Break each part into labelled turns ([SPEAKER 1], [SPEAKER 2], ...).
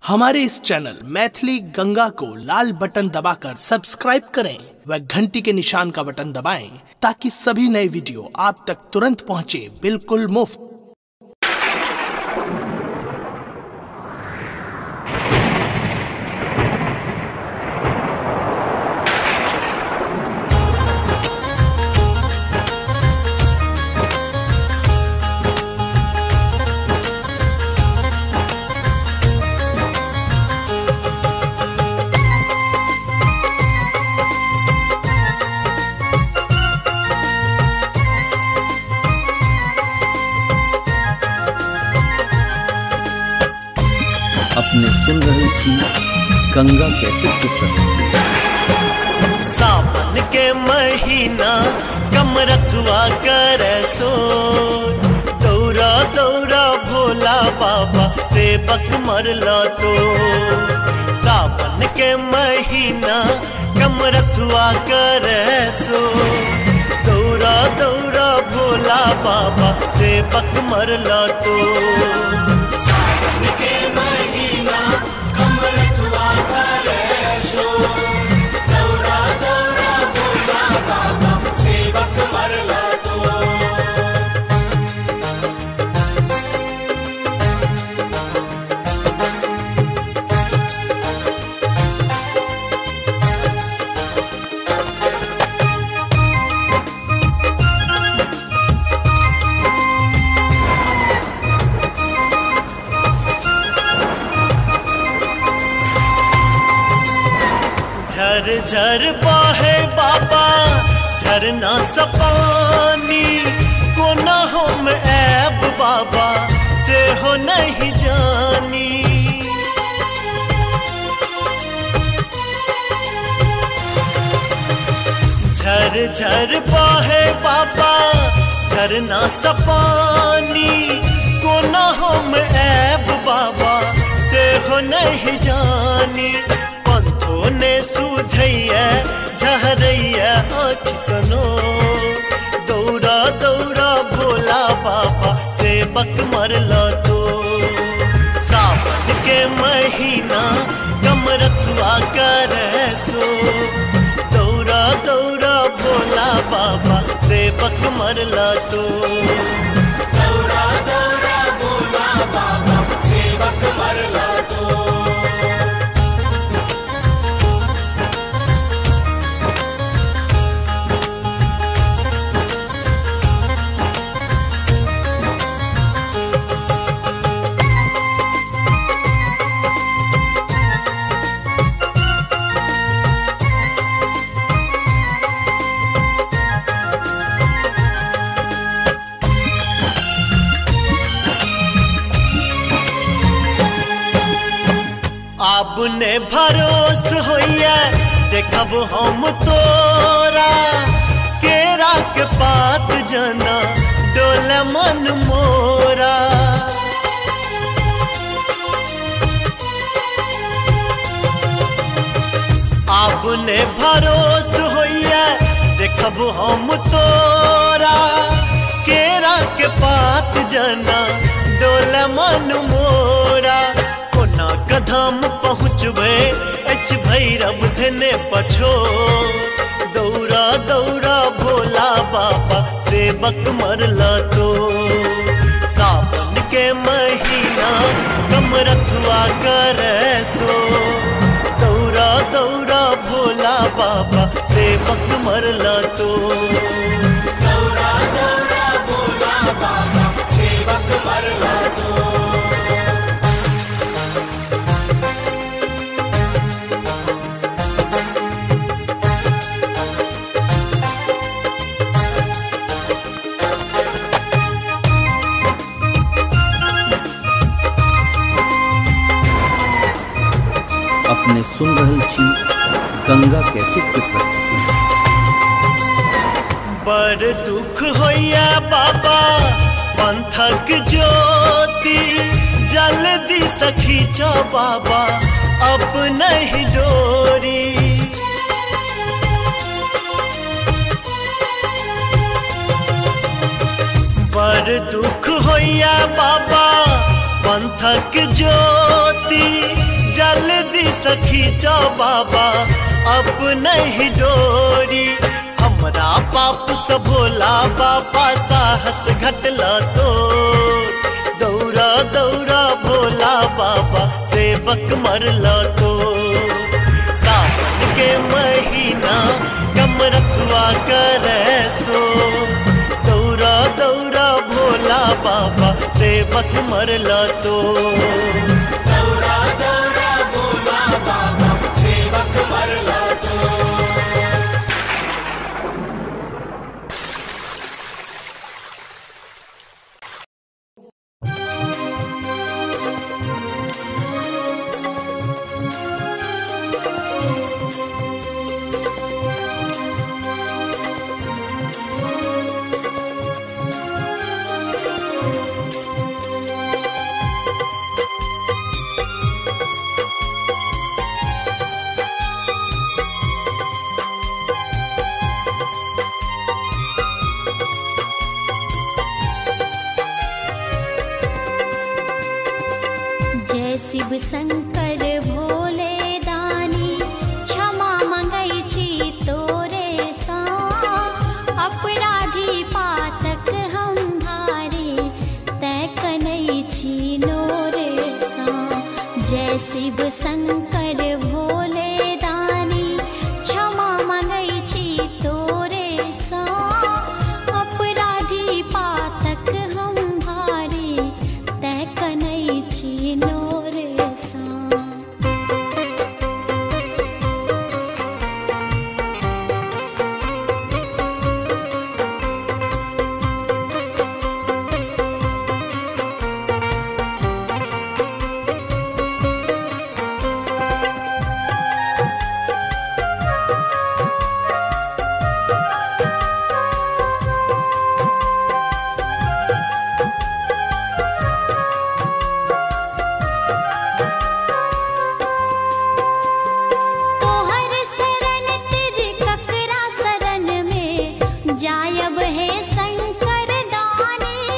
[SPEAKER 1] हमारे इस चैनल मैथिली गंगा को लाल बटन दबाकर सब्सक्राइब करें व घंटी के निशान का बटन दबाएं ताकि सभी नए वीडियो आप तक तुरंत पहुंचे बिल्कुल मुफ्त।
[SPEAKER 2] अपने सुन रही थी गंगा कैसेट की प्रस्तुति।
[SPEAKER 3] सावन के महीना कमरथुआ करे सो दौरा दौरा भोला बाबा से बक मरला तो। सावन के महीना कमरथुआ करे सो दौरा दौरा भोला बाबा से बक मरला तो। सावन के महीना कमरथुआ करे सो दौरा दौरा भोला बाबा से बक मरला तो। झर झर बहे बाबा झरना सपानी कोना हम ऐब बाबा से हो नहीं जानी। झर झर बहे बाबा झरना सपानी कोना हम ऐब बाबा से हो नहीं जानी। ने सूझैया झहरैया आँख सनो दौरा दौरा भोला बाबा से बक मरला तो। सावन के महीना कमरथुआ करे सो दौरा दौरा भोला बाबा से बक मरला तो। दौरा दौरा भोला बाबा से बक मरला तो। अब ने भरोस होइया देखब हम तोरा केरा के पात जना डोल मन मोरा। अब ने भरोस होइया देखब हम तोरा केरा के पात जना डोल मन मोरा। कदम पहुँचबे एच भैरव धने पछो दौरा दौरा भोला बाबा से बक मरला तो। सावन के महीना कमरथुआ करे सो दौरा दौरा भोला बाबा से बक मरला तो। दौरा दौरा भोला बाबा से बक मरला तो।
[SPEAKER 2] अपने सुन रही थी गंगा कैसेट की प्रस्तुति।
[SPEAKER 3] बड़ दुख होइया बाबा पंथक ज्योति जल्दी सखी चा बाबा अब नहीं डोरी। बड़ दुख होइया बाबा पंथक ज्योति सखीचा बाबा अब नहीं डोरी। हमरा पाप से भोला बाबा साहस घटला तो दौरा दौरा भोला बाबा सेवक मरला तो। सावन के महीना कमरथुआ करे सो दौरा दौरा भोला बाबा सेवक मरला तो।
[SPEAKER 4] दौरा दौरा भोला बाबा सेवक मरला तो।
[SPEAKER 5] शिव शंकर भोले दानी क्षमा मंगई छी तोरे सा। अपराधी पातक हम भारी तय कनई छी नोरे सा। जय शिव शंकर भोले दानी क्षमा मंगई छी तोरे सा। अपराधी पातक हम भारी तय कनई छी नोरे सा। जायब है शंकर दानी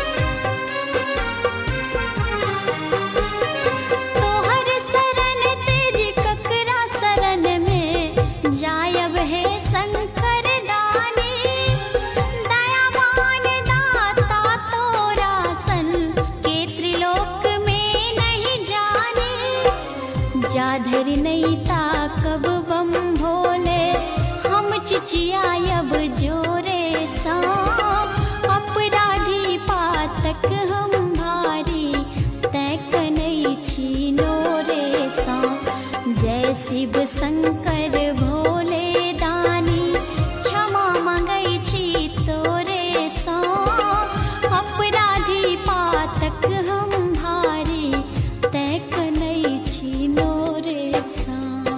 [SPEAKER 5] तोहर शरण तेज ककरा शरण में। जायब है शंकर दानी दयावान दाता तोरा सन के त्रिलोक में नहीं जाने। जाधर नहीं ताकब बम भोले हम चिचियायब जोरे सा। अपराधी पातक हम भारी तय कनई छी नोरे सा। जय शिव शंकर भोले दानी क्षमा मंगई छी तोरे सा। अपराधी पातक हम भारी तय कनई छी नोरे सा।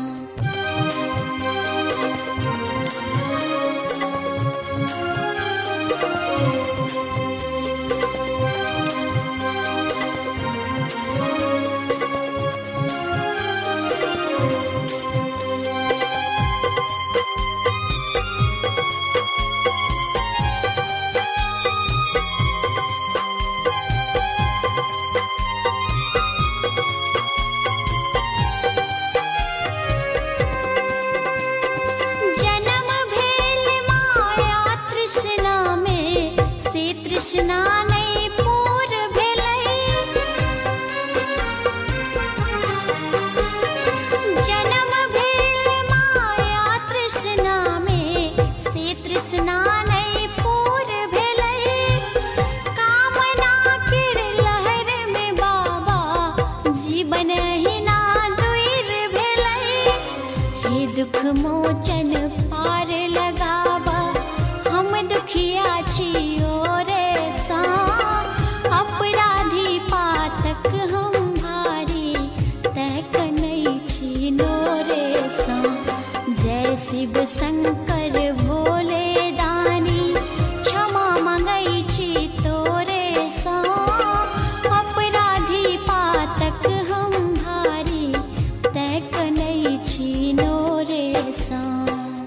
[SPEAKER 5] कृष्णा नहीं पूर भेलै जन्म भेल माया तृष्णा में से तृष्णा नहीं पूर भेलै। कामना केर लहर में बाबा जीवन ही ना दूर भेलै। हे दुख मोचन पार लगाबा हम दुखिया छियो रे सा। अपराधी पातक हम भारी तय कनई छी नोरे सा। जय शिव शंकर भोले दानी क्षमा मंगई छी तोरे सा। अपराधी पातक हम भारी तय कनई छी नोरे सा।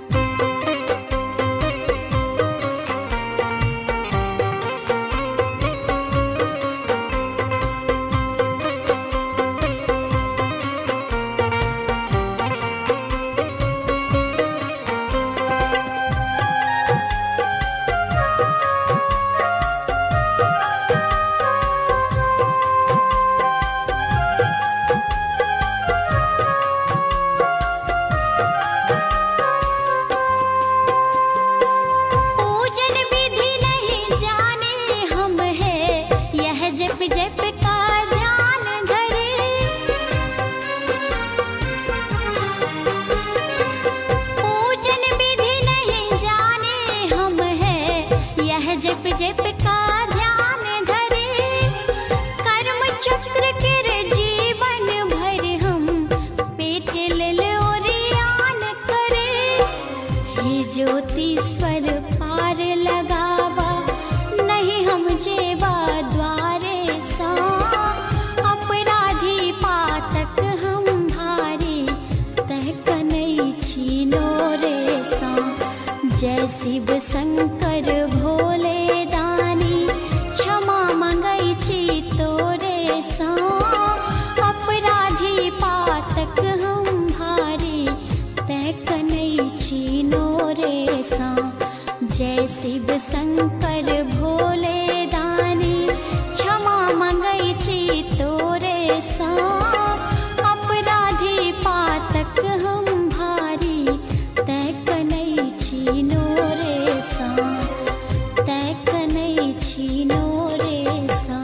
[SPEAKER 5] जय शिव शंकर भोले दानी क्षमा मंगै छी तोरे सा अपराधी पातक हम भारी तै कनै छी नोरे सा तै कनै छी नोरे सा।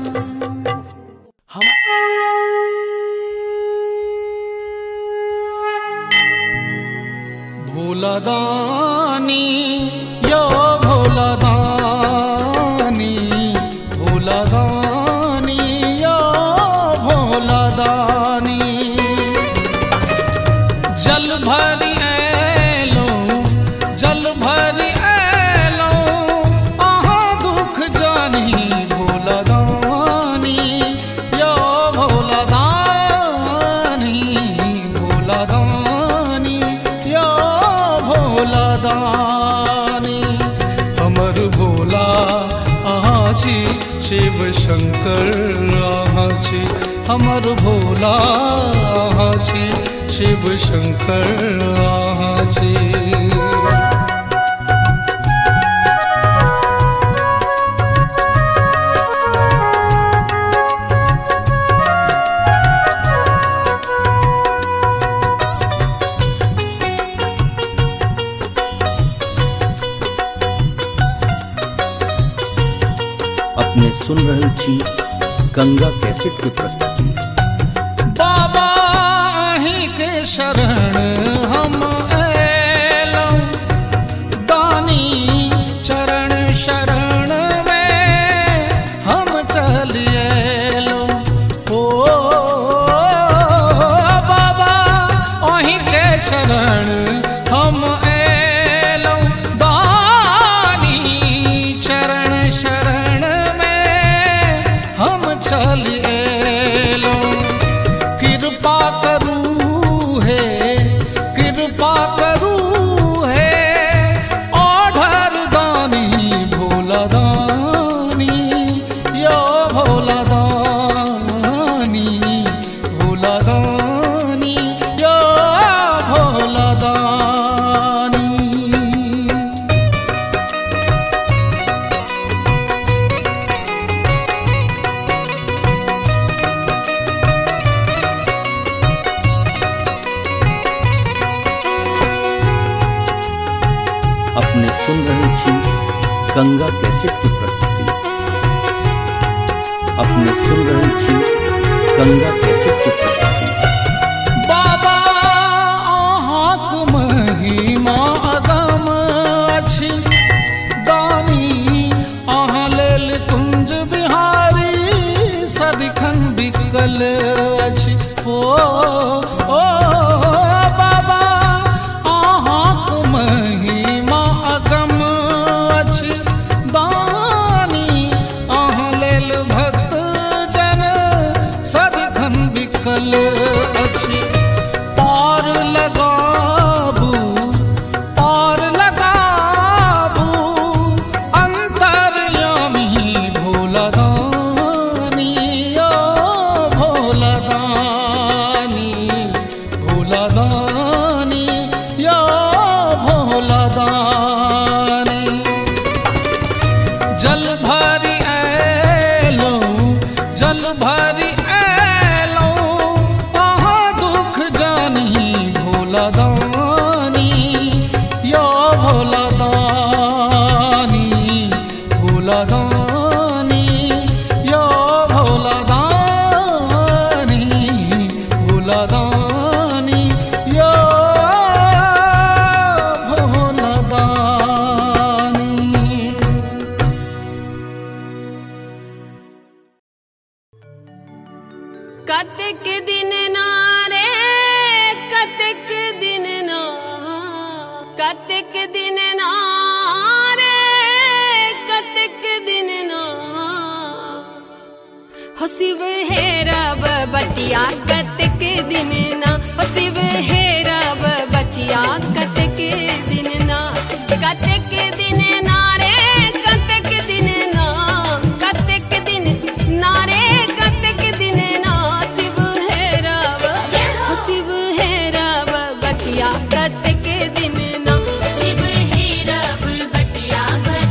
[SPEAKER 6] भोला दानी यो भोला दानी, भोला दानी यो भोला दानी। जल भरी ऐलो जल भरी ऐलो अहाँ दुख जानी भोला दानी यो भोला दानी, भोला दानी यो भोला दानी। हमर भोला अहाँ छी शिव शंकर अहाँ छी, हमर भोला अहाँ छी शिव शंकर अहाँ छी।
[SPEAKER 2] अपने सुन रहल छी गंगा कैसेट की प्रस्तुति।
[SPEAKER 6] बाबा अहीं के शरण हम ऐलौं, दानी चरण शरण में हम चल ऐलौं। ओ बाबा अहीं के शरण हम ऐलौं, दानी चरण शरण हम चल ऐलौं। कृपा करू है कृपा करू है ओढ़र दानी भोला दानी यो भोला दानी, भोला दानी यो भोला दानी।
[SPEAKER 2] अपने सुन रहल छी गंगा कैसेट की प्रस्तुति। अपने सुन रहल छी गंगा कैसेट की प्रस्तुति।
[SPEAKER 6] बाबा अहाँक महिमा अगम अछि, दानी अहाँ लेल कुंज बिहारी सदिखन बिकल अछि। ओ बाबा अहाँक महिमा अगम अछि, दानी अहाँ लेल भक्त जन सदिखन बिकल अछि। पार लगाबू पार लगाबू अंतर्यामी भोला दानी यो भोला दानी, भोला दानी यो भोला दानी। जल भरी ऐलौं जल भरी ऐलौं अहाँ दुख जानी भोला दानी यो भोला दानी, भोला दानी यो भोला दानी, भोला दानी यो भोला दानी।
[SPEAKER 7] कतक दिन नारे कतक दिन ना, कतक दिन नारे कतक दिन ना, हो शिव हेरब बतिया कतक दिन ना, हो शिव हेरब बतिया कतक दिन ना। कतक दिन नारे कतक दिन ना, कतक दिन नारे कतक दिन ना, शिव हेरब हो शिव हेरब बतिया कतक दिन ना, शिव हेरब बतिया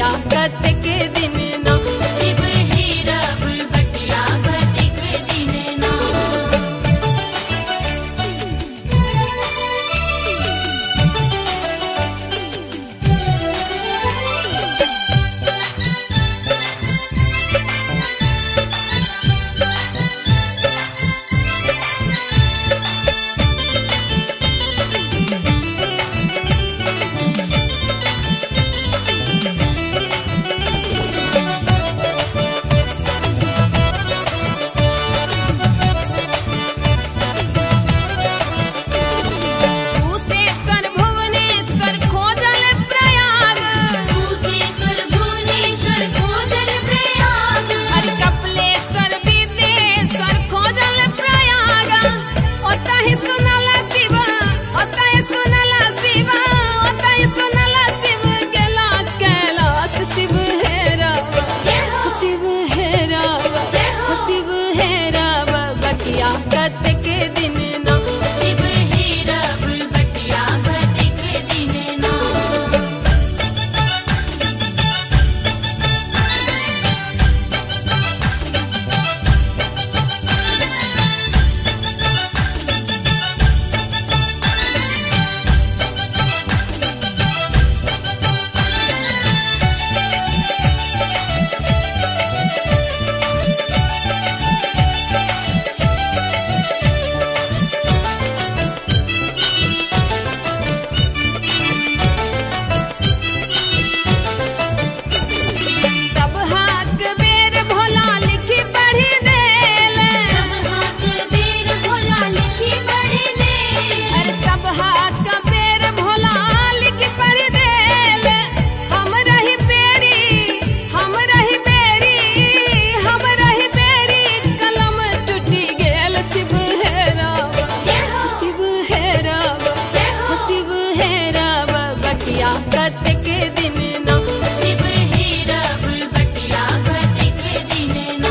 [SPEAKER 7] बटिया कतक दिन ना
[SPEAKER 5] शिव हेरब बटिया कतक दिन ना।
[SPEAKER 7] कतक दिन ना
[SPEAKER 5] शिव हेरब बटिया कतक दिन ना।
[SPEAKER 7] कतक दिन ना
[SPEAKER 5] शिव हेरब बटिया कतक दिन ना।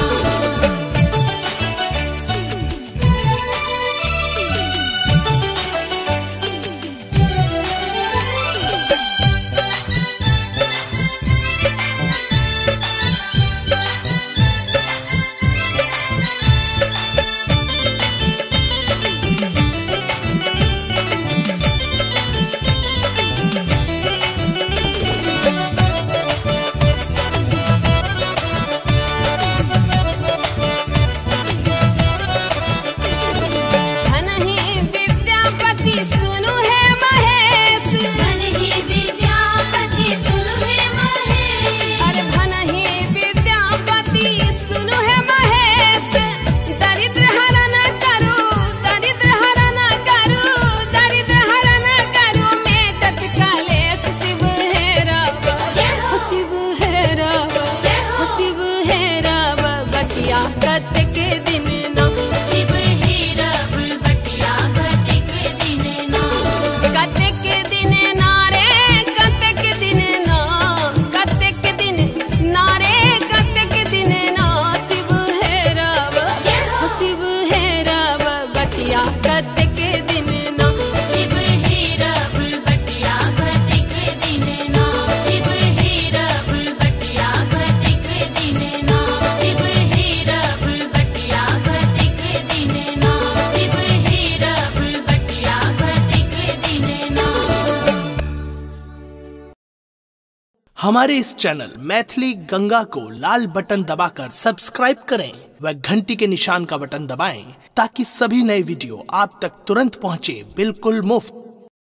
[SPEAKER 7] सुनु है महेश
[SPEAKER 5] धनहि विद्यापति सुनु है महेश।
[SPEAKER 7] अरे धनहि विद्यापति सुनु है महेश। दरिद्र हरण करो दरिद्र हरण करो दरिद्र हरण करो मेटत कलेश शिव हेरब शिव हेरब शिव हेरब बटिया कतक दिन ना
[SPEAKER 5] शिव हेरब बटिया कतक दिन ना।
[SPEAKER 7] कतक दिन ना रे कतक दिन ना कतक दिन ना रे कतक दिन ना शिव हेरब शिव हेरब बटिया कतक दिन ना
[SPEAKER 5] शिव हेरब बटिया कतक दिन ना। शिव हेरब बटिया कतक दिन ना। शिव हेरब बटिया कतक दिन ना। शिव हेरब बटिया कतक दिन ना।
[SPEAKER 1] हमारे इस चैनल मैथिली गंगा को लाल बटन दबाकर सब्सक्राइब करें व घंटी के निशान का बटन दबाएं ताकि सभी नए वीडियो आप तक तुरंत पहुंचे बिल्कुल मुफ्त।